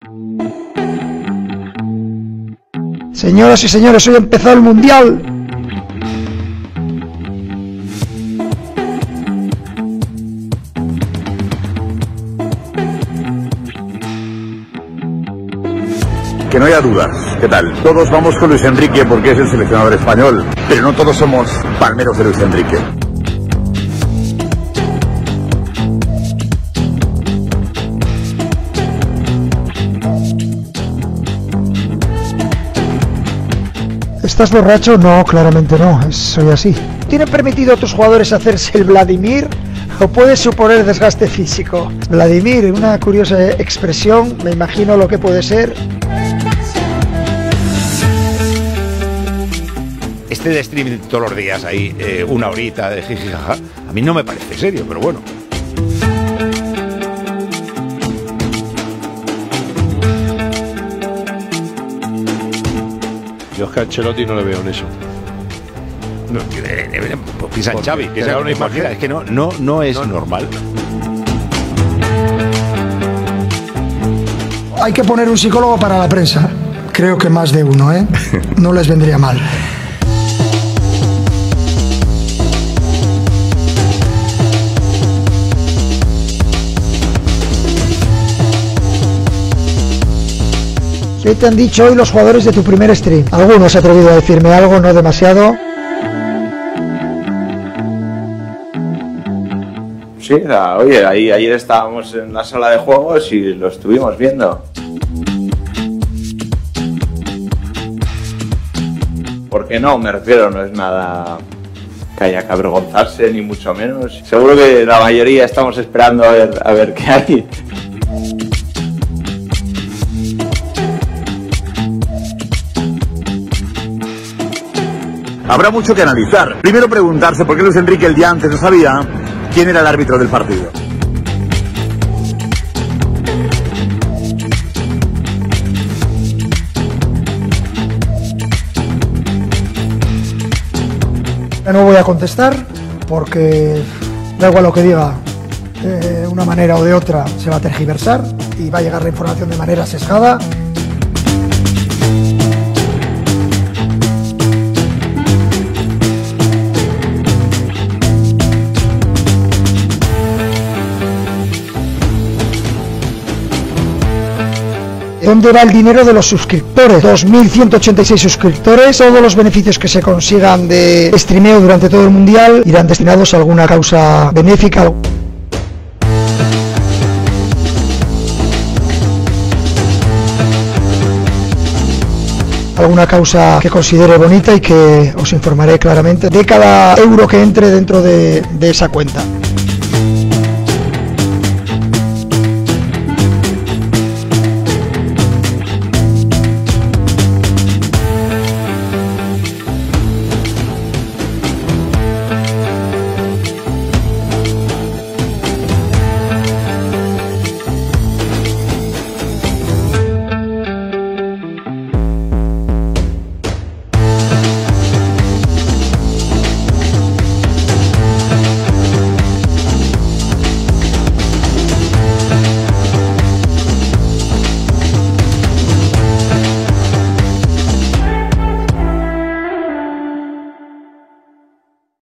Señoras y señores, hoy ha empezado el Mundial. Que no haya dudas. ¿Qué tal? Todos vamos con Luis Enrique porque es el seleccionador español, pero no todos somos palmeros de Luis Enrique. ¿Estás borracho? No, claramente no, soy así. ¿Tienen permitido a tus jugadores hacerse el Vladimir o puede suponer desgaste físico? Vladimir, una curiosa expresión, me imagino lo que puede ser. Este de streaming todos los días ahí, una horita de jijijaja, a mí no me parece serio, pero bueno. Yo es que a Ancelotti no le veo en eso. No, pues piensa en Xavi, que se haga una imagen, es que no es normal. Hay que poner un psicólogo para la prensa. Creo que más de uno, ¿eh? No les vendría mal. ¿Qué te han dicho hoy los jugadores de tu primer stream? Algunos se han atrevido a decirme algo, no demasiado. Sí, oye, ayer estábamos en la sala de juegos y lo estuvimos viendo. ¿Por qué no? Me refiero, no es nada que haya que avergonzarse, ni mucho menos. Seguro que la mayoría estamos esperando a ver qué hay. Habrá mucho que analizar. Primero preguntarse por qué Luis Enrique el día antes no sabía quién era el árbitro del partido. No voy a contestar porque da igual lo que diga, de una manera o de otra se va a tergiversar y va a llegar la información de manera sesgada. ¿Dónde va el dinero de los suscriptores? 2.186 suscriptores. Todos los beneficios que se consigan de streameo durante todo el mundial irán destinados a alguna causa benéfica. Alguna causa que considere bonita y que os informaré claramente de cada euro que entre dentro de esa cuenta.